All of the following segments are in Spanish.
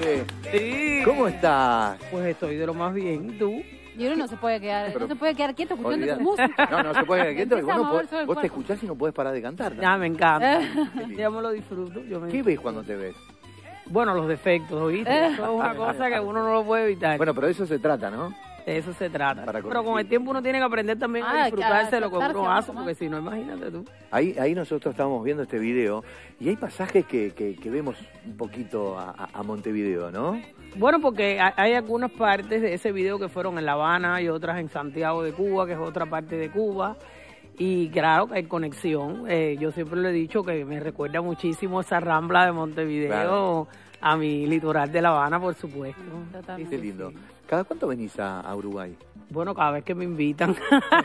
Monte. Sí. ¿Cómo estás? Pues estoy de lo más bien. ¿Y tú? Y uno no se puede quedar, Pero- no se puede quedar quieto escuchando Olvidate. tu música. No se puede quedar quieto. Empieza a Vos, mover todo el vos te cuerpo. escuchás y no podés parar de cantar. Ya, me encanta. Qué lindo. Ya me lo disfruto. ¿Qué ves cuando te ves? Bueno, los defectos, ¿oíste? Eso es una cosa que uno no lo puede evitar. Bueno, pero de eso se trata, ¿no? De eso se trata. Para Pero con corregir. el tiempo uno tiene que aprender también a Ah, disfrutarse claro, de lo que uno aceptarse hace, un poco porque si no, imagínate tú. Ahí nosotros estábamos viendo este video y hay pasajes que vemos un poquito a Montevideo, ¿no? Bueno, porque hay algunas partes de ese video que fueron en La Habana y otras en Santiago de Cuba, que es otra parte de Cuba. Y claro que hay conexión. Yo siempre le he dicho que me recuerda muchísimo esa rambla de Montevideo Claro. a mi litoral de La Habana, por supuesto. Totalmente. Qué lindo. ¿Cada cuánto venís a Uruguay? Bueno, cada vez que me invitan.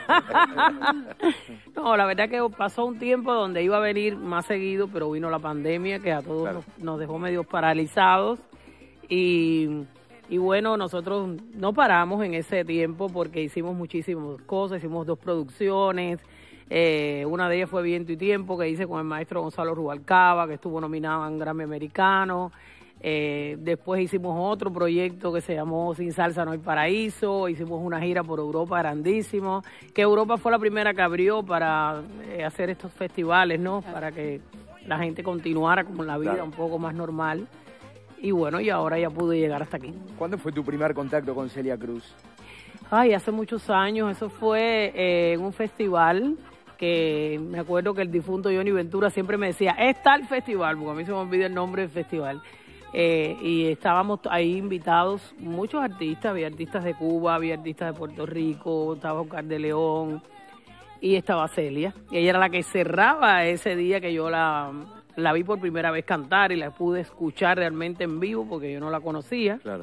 No, la verdad que pasó un tiempo donde iba a venir más seguido, pero vino la pandemia que a todos Claro. nos dejó medio paralizados. Y bueno, nosotros no paramos en ese tiempo porque hicimos muchísimas cosas, hicimos 2 producciones. Una de ellas fue Viento y Tiempo, que hice con el maestro Gonzalo Rubalcaba, que estuvo nominado en Grammy Americano. Después hicimos otro proyecto que se llamó Sin Salsa No Hay Paraíso. Hicimos una gira por Europa grandísimo, que Europa fue la primera que abrió para hacer estos festivales, ¿no? Para que la gente continuara con la vida Claro. un poco más normal. Y bueno, y ahora ya pude llegar hasta aquí. ¿Cuándo fue tu primer contacto con Celia Cruz? Ay, hace muchos años, eso fue en un festival que me acuerdo que el difunto Johnny Ventura siempre me decía, es tal festival, porque a mí se me olvida el nombre del festival. Y estábamos ahí invitados muchos artistas, había artistas de Cuba, había artistas de Puerto Rico, estaba Oscar de León y estaba Celia. Y ella era la que cerraba ese día que yo la vi por primera vez cantar y la pude escuchar realmente en vivo porque yo no la conocía. Claro.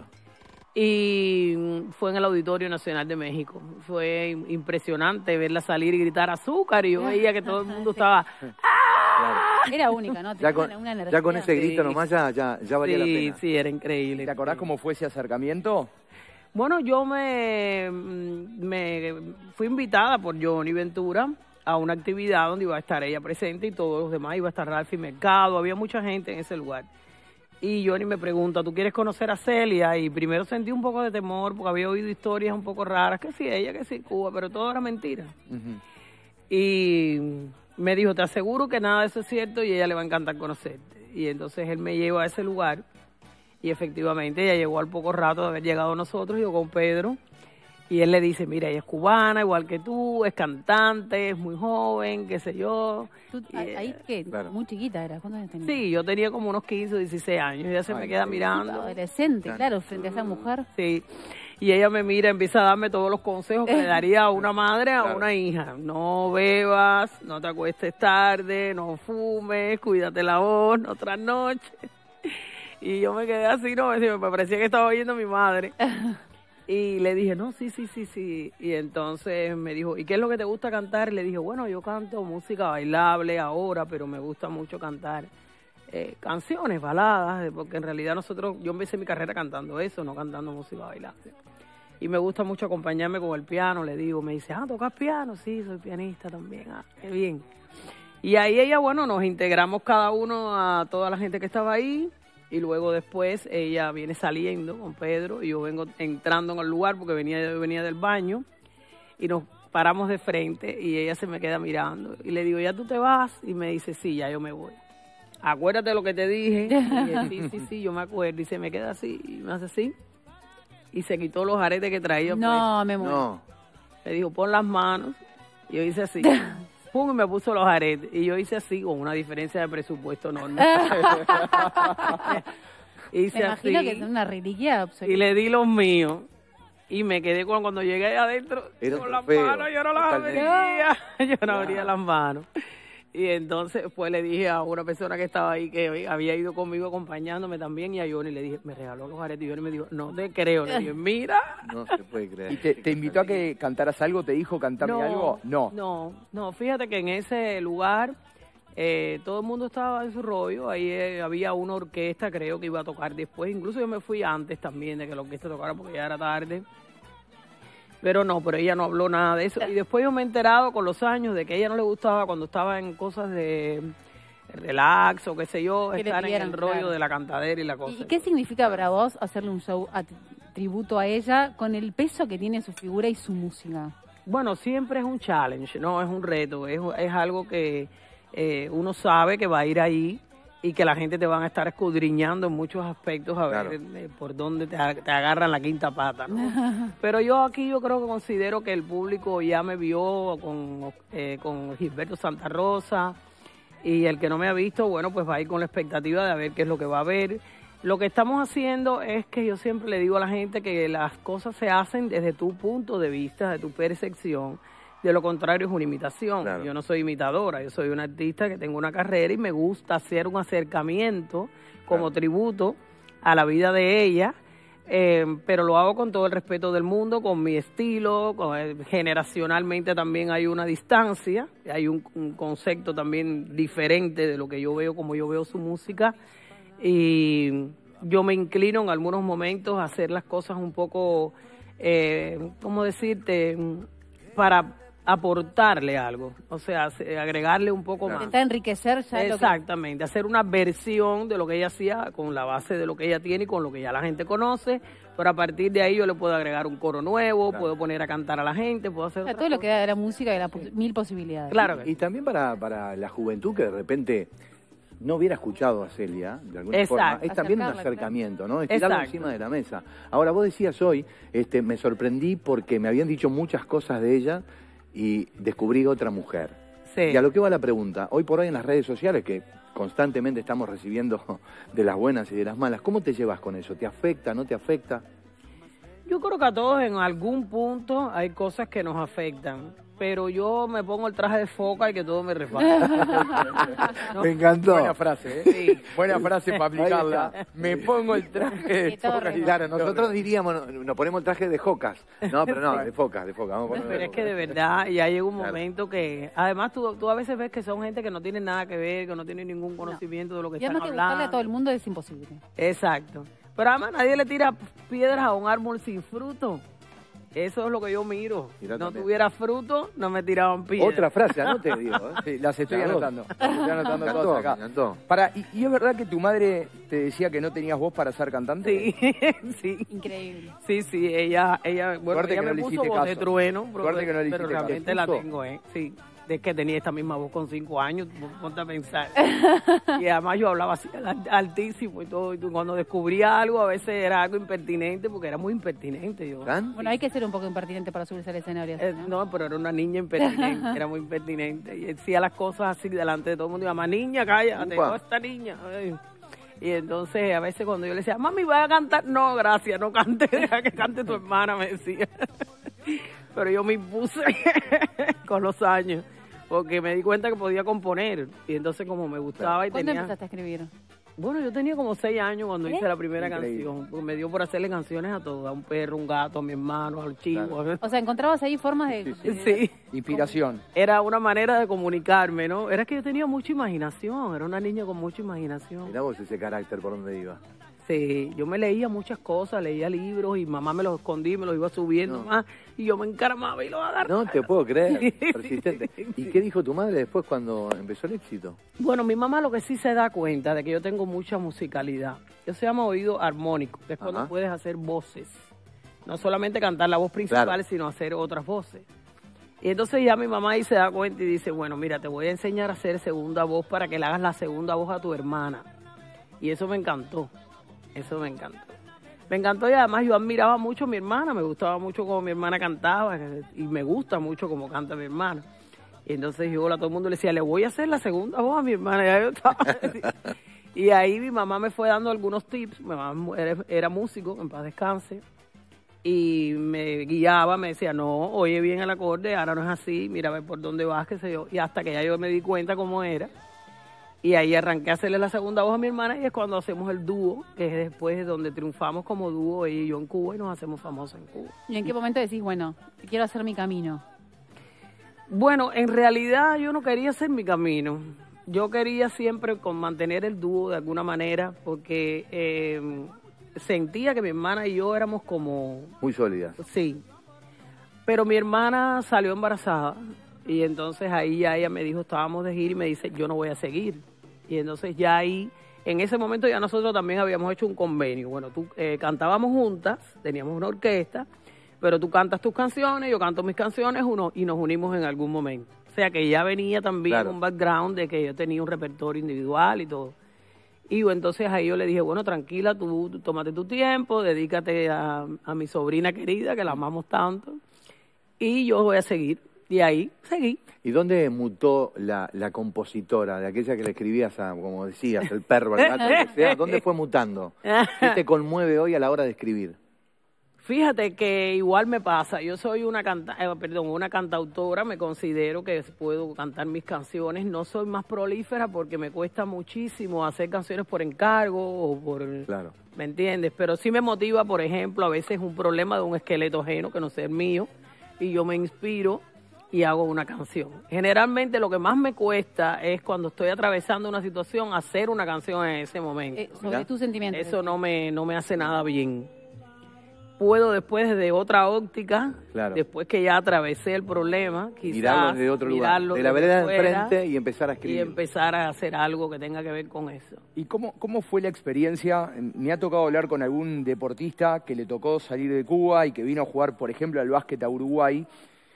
Y fue en el Auditorio Nacional de México. Fue impresionante verla salir y gritar azúcar y yo veía que todo el mundo estaba... Era única, ¿no? Ya Tenía con, una energía. ya con ese grito Sí. nomás ya valía la Sí, pena. sí, era increíble. ¿Te acordás cómo fue ese acercamiento? Bueno, yo me fui invitada por Johnny Ventura a una actividad donde iba a estar ella presente y todos los demás, iba a estar Ralphie Mercado, había mucha gente en ese lugar. Y Johnny me pregunta, ¿tú quieres conocer a Celia? Y primero sentí un poco de temor porque había oído historias un poco raras, que sí ella, que sí Cuba, pero todo era mentira. Ujú. Y me dijo, te aseguro que nada de eso es cierto y a ella le va a encantar conocerte. Y entonces él me lleva a ese lugar y efectivamente ella llegó al poco rato de haber llegado nosotros, yo con Pedro, y él le dice, mira, ella es cubana, igual que tú, es cantante, es muy joven, qué sé yo. Tú, Y, ahí que claro. muy chiquita era, ¿cuántos años tenías? Sí, yo tenía como unos 15 o 16 años, ella se me queda mirando. Adolescente, claro, frente a esa mujer. Sí, y ella me mira, empieza a darme todos los consejos que le daría a una madre, a Claro. una hija. No bebas, no te acuestes tarde, no fumes, cuídate la voz, no trasnoches. Y yo me quedé así, no, me parecía que estaba oyendo a mi madre. Y le dije, no, sí. Y entonces me dijo, ¿y qué es lo que te gusta cantar? Y le dije, bueno, yo canto música bailable ahora, pero me gusta mucho cantar canciones, baladas, porque en realidad yo empecé mi carrera cantando eso, no cantando música bailable. Y me gusta mucho acompañarme con el piano, le digo, me dice, ¿tocas piano? Sí, soy pianista también, qué bien. Y ahí ella, bueno, nos integramos cada uno a toda la gente que estaba ahí, y luego después ella viene saliendo con Pedro, y yo vengo entrando en el lugar porque yo venía del baño, y nos paramos de frente, y ella se me queda mirando, y le digo, ¿ya tú te vas? Y me dice, sí, ya yo me voy. Acuérdate lo que te dije. Y él, sí, yo me acuerdo. Y se me queda así, y me hace así. Y se quitó los aretes que traía. No, me muero. No. Me dijo, pon las manos. Y yo hice así. Pum, y me puso los aretes. Y yo hice así, con una diferencia de presupuesto enorme. Hice Me imagino así, que es una reliquia y absoluta. le di los míos. Y me quedé cuando llegué ahí adentro, Era un con las trofeo, manos, yo no las totalmente. abría. Yo no abría las manos. Y entonces pues le dije a una persona que estaba ahí, que había ido conmigo acompañándome también, y a Johnny le dije, me regaló los aretes, y Johnny me dijo, no te creo. Le dije, mira. No se puede creer. ¿Y te invitó a que cantaras algo? ¿Te dijo cantarme algo? No, fíjate que en ese lugar todo el mundo estaba en su rollo, ahí había una orquesta, creo que iba a tocar después, incluso yo me fui antes también de que la orquesta tocara porque ya era tarde. Pero ella no habló nada de eso. Y después yo me he enterado con los años de que a ella no le gustaba cuando estaba en cosas de relax o qué sé yo, Que le estar en pidieran, el rollo claro. de la cantadera y la cosa. ¿Y qué significa para vos hacerle un show tributo a ella con el peso que tiene su figura y su música? Bueno, siempre es un challenge, ¿no? Es un reto, es algo que uno sabe que va a ir ahí y que la gente te van a estar escudriñando en muchos aspectos a ver por dónde te agarran la quinta pata, ¿no? Pero yo creo que considero que el público ya me vio con Gilberto Santa Rosa y el que no me ha visto, bueno, pues va a ir con la expectativa de ver qué es lo que va a ver. Lo que estamos haciendo es que yo siempre le digo a la gente que las cosas se hacen desde tu punto de vista, de tu percepción. De lo contrario es una imitación. Claro. Yo no soy imitadora, yo soy una artista que tengo una carrera y me gusta hacer un acercamiento como tributo a la vida de ella, pero lo hago con todo el respeto del mundo, con mi estilo, generacionalmente también hay una distancia, hay un concepto también diferente de lo que yo veo, como yo veo su música, y yo me inclino en algunos momentos a hacer las cosas un poco, ¿cómo decirte?, para aportarle algo, o sea, agregarle un poco más. Intentar enriquecer ya Exactamente, hacer una versión de lo que ella hacía con la base de lo que ella tiene y con lo que ya la gente conoce, pero a partir de ahí yo le puedo agregar un coro nuevo, puedo poner a cantar a la gente, puedo hacer todo lo que da de la música y las mil posibilidades. Claro. Y también para la juventud que de repente no hubiera escuchado a Celia, de alguna forma, es también un acercamiento, ¿no? Es tirarlo encima de la mesa. Ahora, vos decías hoy, me sorprendí porque me habían dicho muchas cosas de ella y descubrí otra mujer. Sí. Y a lo que va la pregunta, hoy por hoy en las redes sociales, que constantemente estamos recibiendo de las buenas y de las malas, ¿cómo te llevas con eso? ¿Te afecta, no te afecta? Yo creo que a todos en algún punto hay cosas que nos afectan, pero yo me pongo el traje de foca y que todo me resbala. ¿No? Me encantó. Buena frase, ¿eh? Sí. Buena frase para aplicarla. Me pongo el traje de foca. Claro, nosotros diríamos, nos ponemos el traje de jocas. No, pero no, de focas. Vamos a poner Pero es que de verdad ya llega un momento que, además tú a veces ves que son gente que no tiene nada que ver, que no tiene ningún conocimiento de lo que están hablando. Y además que gustarle a todo el mundo es imposible. Exacto. Pero además nadie le tira piedras a un árbol sin fruto. Eso es lo que yo miro. Si no tuviera fruto, no me tiraban piedras. Otra frase, anote, digo. Sí, las estoy anotando. Las estoy anotando todas acá. Me ¿Y es verdad que tu madre te decía que no tenías voz para ser cantante? Sí, sí. Increíble. Sí, ella bueno, ella me puso voz de trueno, pero realmente la tengo, sí. De que tenía esta misma voz con 5 años, ponte a pensar. Y además yo hablaba así altísimo y todo. Y cuando descubría algo, a veces era algo impertinente, porque era muy impertinente. Bueno, hay que ser un poco impertinente para subirse al escenario. No, pero era una niña impertinente, era muy impertinente. Y decía las cosas así delante de todo el mundo. Y mamá, niña, cállate, no, esta niña. Ay. Y entonces a veces cuando yo le decía, mami, ¿vas a cantar? No, gracias, no cante, deja que cante tu hermana, me decía. Pero yo me impuse con los años, porque me di cuenta que podía componer. Y entonces como me gustaba y ¿Cuándo tenía... empezaste a escribir? Bueno, yo tenía como 6 años cuando hice la primera canción, porque me dio por hacerle canciones a todos, a un perro, un gato, a mi hermano, al chivo. Claro. O sea, encontrabas ahí formas de... Sí. Inspiración. Era una manera de comunicarme, ¿no? Era que yo tenía mucha imaginación, era una niña con mucha imaginación. Mirá vos ese carácter por donde iba. Sí, yo me leía muchas cosas, leía libros y mamá me los escondí, me los iba subiendo más y yo me encaramaba y los agarraba. No te puedo creer, persistente. ¿Y qué dijo tu madre después cuando empezó el éxito? Bueno, mi mamá lo que sí se da cuenta de que yo tengo mucha musicalidad. Eso se llama oído armónico, que es cuando puedes hacer voces. No solamente cantar la voz principal, sino hacer otras voces. Y entonces ya mi mamá ahí se da cuenta y dice, bueno, mira, te voy a enseñar a hacer segunda voz para que le hagas la segunda voz a tu hermana. Y eso me encantó. Eso me encantó. Me encantó y además yo admiraba mucho a mi hermana, me gustaba mucho como mi hermana cantaba y me gusta mucho como canta mi hermana. Y entonces yo a todo el mundo le decía, le voy a hacer la segunda voz a mi hermana. Ya yo estaba y ahí mi mamá me fue dando algunos tips, mi mamá era músico, en paz descanse, y me guiaba, me decía, no, oye bien el acorde, ahora no es así, mira a ver por dónde vas, qué sé yo. Y hasta que ya yo me di cuenta cómo era. Y ahí arranqué a hacerle la segunda voz a mi hermana y es cuando hacemos el dúo, que es después donde triunfamos como dúo ella y yo en Cuba y nos hacemos famosos en Cuba. ¿Y en qué momento decís, bueno, quiero hacer mi camino? Bueno, en realidad yo no quería hacer mi camino. Yo quería siempre mantener el dúo de alguna manera porque sentía que mi hermana y yo éramos como... Muy sólidas. Sí. Pero mi hermana salió embarazada y entonces ahí ya ella me dijo, estábamos de gira y me dice, yo no voy a seguir. Y entonces ya ahí, en ese momento ya nosotros también habíamos hecho un convenio. Bueno, tú cantábamos juntas, teníamos una orquesta, pero tú cantas tus canciones, yo canto mis canciones y nos unimos en algún momento. O sea que ya venía también un background de que yo tenía un repertorio individual y todo. Y entonces ahí yo le dije, bueno, tranquila, tú tómate tu tiempo, dedícate a mi sobrina querida, que la amamos tanto, y yo voy a seguir. Y ahí seguí. ¿Y dónde mutó la compositora, de aquella que le escribías, como decías, el perro, el gato, lo que sea? ¿Dónde fue mutando? ¿Qué te conmueve hoy a la hora de escribir? Fíjate que igual me pasa, yo soy una cantautora, me considero que puedo cantar mis canciones, no soy más prolífera porque me cuesta muchísimo hacer canciones por encargo o por... Claro. ¿Me entiendes? Pero sí me motiva, por ejemplo, a veces un problema de un esqueleto ajeno que no sea el mío y yo me inspiro y hago una canción. Generalmente lo que más me cuesta es cuando estoy atravesando una situación, hacer una canción en ese momento. Sobre tus sentimientos. Eso no me hace nada bien. Puedo después desde otra óptica, después que ya atravesé el problema, quizás mirarlo desde otro lugar, de la vereda de enfrente y empezar a escribir. Y empezar a hacer algo que tenga que ver con eso. ¿Y cómo fue la experiencia? Me ha tocado hablar con algún deportista que le tocó salir de Cuba y que vino a jugar, por ejemplo, al básquet a Uruguay.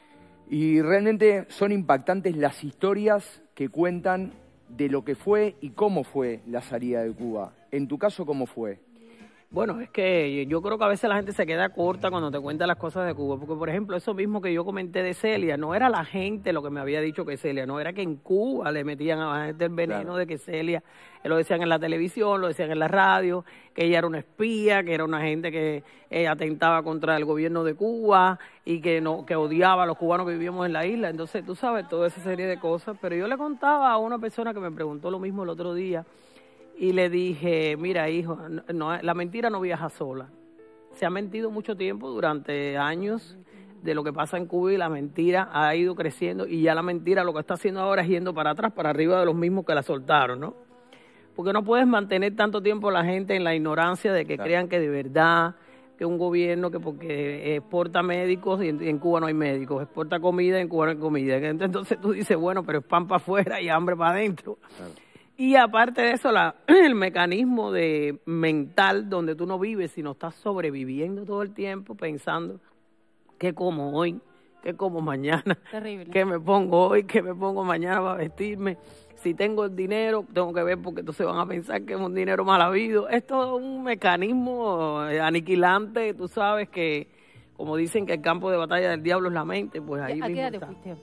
Y realmente son impactantes las historias que cuentan de lo que fue y cómo fue la salida de Cuba. En tu caso, ¿cómo fue? Bueno, es que yo creo que a veces la gente se queda corta cuando te cuenta las cosas de Cuba, porque por ejemplo eso mismo que yo comenté de Celia, no era la gente lo que me había dicho que Celia, no era que en Cuba le metían a la gente el veneno de que Celia, lo decían en la televisión, lo decían en la radio, que ella era una espía, que era una gente que atentaba contra el gobierno de Cuba y que odiaba a los cubanos que vivíamos en la isla. Entonces tú sabes toda esa serie de cosas, pero yo le contaba a una persona que me preguntó lo mismo el otro día. Y le dije, mira, hijo, la mentira no viaja sola. Se ha mentido mucho tiempo, durante años, de lo que pasa en Cuba y la mentira ha ido creciendo y ya la mentira lo que está haciendo ahora es yendo para atrás, para arriba de los mismos que la soltaron, ¿no? Porque no puedes mantener tanto tiempo la gente en la ignorancia de que crean que de verdad, que un gobierno que porque exporta médicos y en Cuba no hay médicos, exporta comida y en Cuba no hay comida. Entonces tú dices, bueno, pero es pan para afuera y hambre para adentro. Claro. Y aparte de eso, el mecanismo mental donde tú no vives, sino estás sobreviviendo todo el tiempo pensando qué como hoy, qué como mañana, qué me pongo hoy, qué me pongo mañana para vestirme. Si tengo el dinero, tengo que ver porque entonces van a pensar que es un dinero mal habido. Es todo un mecanismo aniquilante, tú sabes que, como dicen que el campo de batalla del diablo es la mente, pues ahí mismo ¿A qué edad está. te fuiste?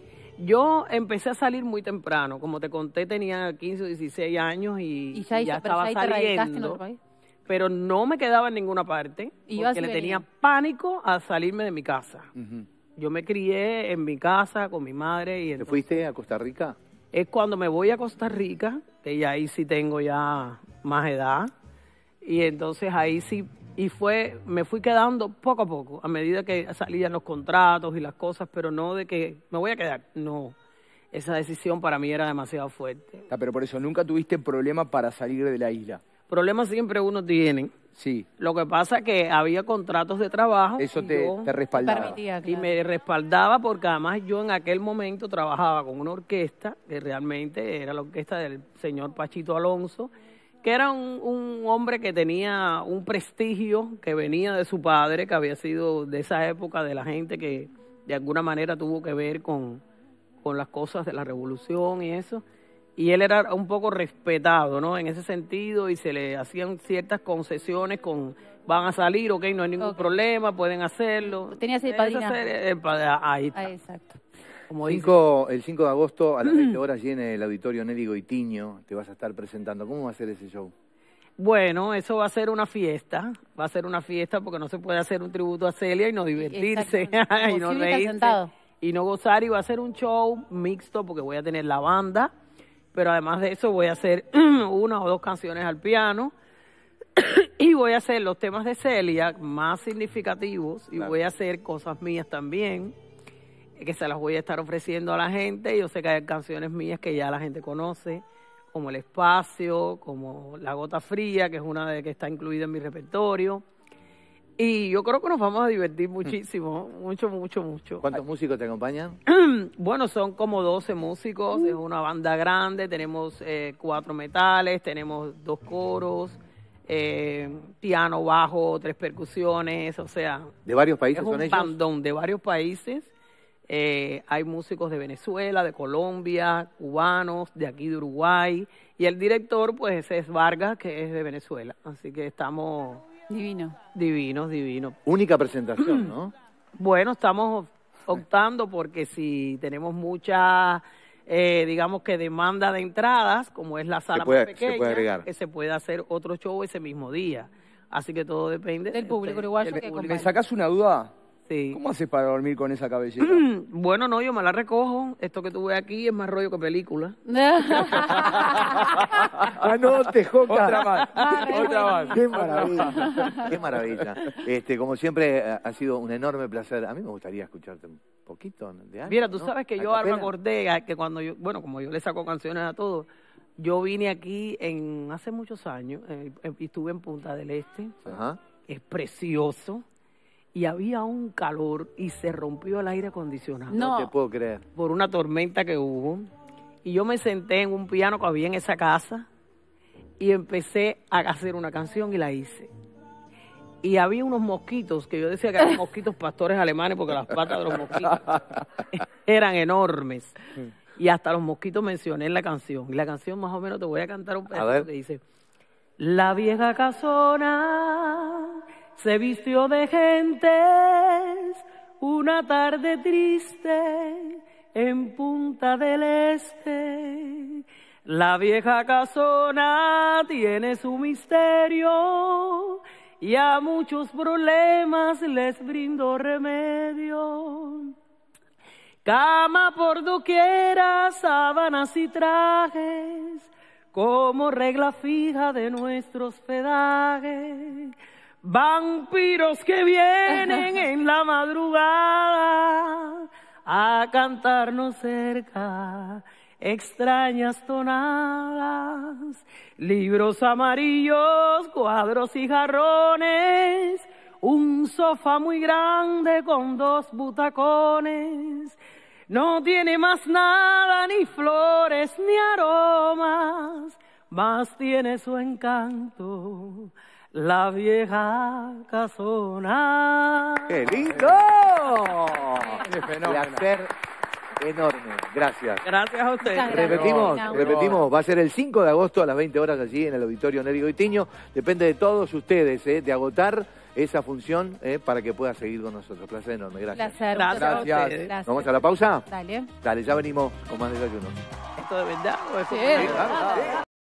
Yo empecé a salir muy temprano, como te conté tenía 15 o 16 años y ya estaba saliendo, en otro país. Pero no me quedaba en ninguna parte porque le tenía pánico a salirme de mi casa. Yo me crié en mi casa con mi madre. Y ¿Te fuiste a Costa Rica? Es cuando me voy a Costa Rica, que ya ahí sí tengo ya más edad, y entonces ahí sí... Y me fui quedando poco a poco, a medida que salían los contratos y las cosas, pero no de que me voy a quedar, no. Esa decisión para mí era demasiado fuerte. Pero por eso, ¿nunca tuviste problema para salir de la isla? Problemas siempre uno tiene. Sí. Lo que pasa es que había contratos de trabajo. Eso te respaldaba. Permitía, y me respaldaba porque además yo en aquel momento trabajaba con una orquesta, que realmente era la orquesta del señor Pachito Alonso, que era un hombre que tenía un prestigio que venía de su padre, que había sido de esa época de la gente que de alguna manera tuvo que ver con las cosas de la revolución y eso. Y él era un poco respetado, ¿no? En ese sentido, y se le hacían ciertas concesiones van a salir, ok, no hay ningún problema, pueden hacerlo. Tenía ese padrino. Ahí está. Exacto. El 5 de agosto a las 20 horas allí en el Auditorio Nelly Goitiño te vas a estar presentando. ¿Cómo va a ser ese show? Bueno, eso va a ser una fiesta. Va a ser una fiesta porque no se puede hacer un tributo a Celia y no divertirse y no reírse y no gozar. Y va a ser un show mixto porque voy a tener la banda, pero además de eso voy a hacer 1 o 2 canciones al piano y voy a hacer los temas de Celia más significativos y voy a hacer cosas mías también, que se las voy a estar ofreciendo a la gente. Yo sé que hay canciones mías que ya la gente conoce, como El Espacio, como La Gota Fría, que es una de que está incluida en mi repertorio. Y yo creo que nos vamos a divertir muchísimo, mucho, mucho, mucho. ¿Cuántos músicos te acompañan? Bueno, son como 12 músicos, es una banda grande, tenemos 4 metales, tenemos 2 coros, piano, bajo, 3 percusiones, o sea... ¿De varios países son ellos? Es un bandón de varios países. Hay músicos de Venezuela, de Colombia, cubanos, de aquí de Uruguay. Y el director, pues, es Vargas, que es de Venezuela. Así que estamos... Divinos. Única presentación, ¿no? Bueno, estamos optando porque si tenemos mucha, digamos que demanda de entradas, como es la sala más pequeña, que se puede hacer otro show ese mismo día. Así que todo depende del público uruguayo. ¿Me sacás una duda? Sí. ¿Cómo haces para dormir con esa cabellera? Bueno, no, yo me la recojo. Esto que tú ves aquí es más rollo que película. No, te joca. Otra más. Qué maravilla. Qué maravilla. Como siempre, ha sido un enorme placer. A mí me gustaría escucharte un poquito de algo. Mira, tú sabes que yo me acordé que cuando yo, bueno, como yo le saco canciones a todos, yo vine aquí hace muchos años y estuve en Punta del Este. Ajá. Es precioso. Y había un calor y se rompió el aire acondicionado. No te puedo creer. Por una tormenta que hubo. Y yo me senté en un piano que había en esa casa y empecé a hacer una canción y la hice. Y había unos mosquitos, que yo decía que eran mosquitos pastores alemanes porque las patas de los mosquitos eran enormes. Y hasta los mosquitos mencioné en la canción. Y la canción más o menos te voy a cantar un pedazo que dice: la vieja casona se vistió de gentes una tarde triste en Punta del Este. La vieja casona tiene su misterio y a muchos problemas les brindo remedio. Cama por doquiera, sábanas y trajes, como regla fija de nuestros pedajes. Vampiros que vienen en la madrugada a cantarnos cerca extrañas tonadas. Libros amarillos, cuadros y jarrones, un sofá muy grande con 2 butacones. No tiene más nada, ni flores ni aromas, más tiene su encanto la vieja casona. ¡Qué lindo! ¡Qué fenómeno! Placer enorme. Gracias. Gracias a ustedes. Repetimos, va a ser el 5 de agosto a las 20 horas allí en el Auditorio Nery Goitiño. Depende de todos ustedes, de agotar esa función para que pueda seguir con nosotros. Placer enorme. Gracias. Gracias. ¿Vamos a la pausa? Dale. Dale, ya venimos con más desayunos. ¿Esto de verdad o es Sí. Claro.